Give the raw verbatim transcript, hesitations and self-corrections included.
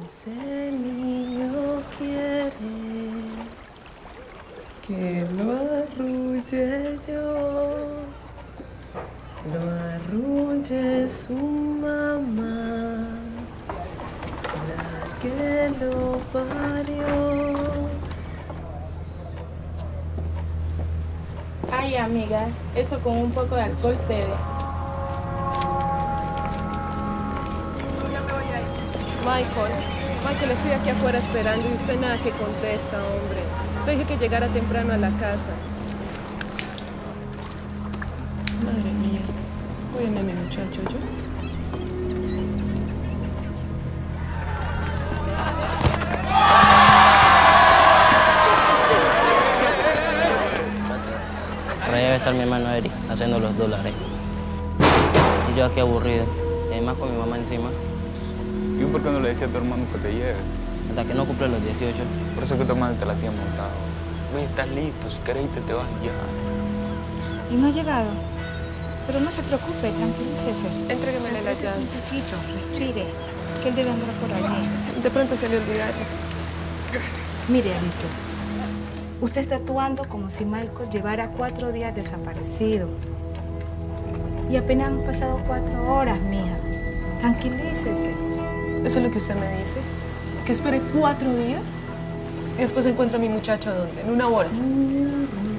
Ese niño quiere que lo arrulle yo, lo arrulle su mamá, la que lo parió. Ay, amiga, eso con un poco de alcohol cede. Michael, Michael, estoy aquí afuera esperando y usted nada que contesta, hombre. Le dije que llegara temprano a la casa. Madre mía, óyeme, mi muchacho, yo. Por ahí debe estar mi hermano Eric haciendo los dólares. Y yo aquí aburrido. Y además con mi mamá encima. ¿Y por qué no le decía a tu hermano que te lleve? Hasta que no cumple los dieciocho. Por eso es que tu hermano te la tiene montado. Oye, estás listo, si querés irte te vas ya. ¿Y no ha llegado? Pero no se preocupe, tranquilícese. Entréguemele las llaves. Un poquito, respire, que él debe andar por allí. De pronto se le olvidaron. Mire, Alicia, usted está actuando como si Michael llevara cuatro días desaparecido. Y apenas han pasado cuatro horas, mija. Tranquilícese. ¿Eso es lo que usted me dice? ¿Que espere cuatro días? Y después encuentro a mi muchacho, ¿dónde? ¿En una bolsa?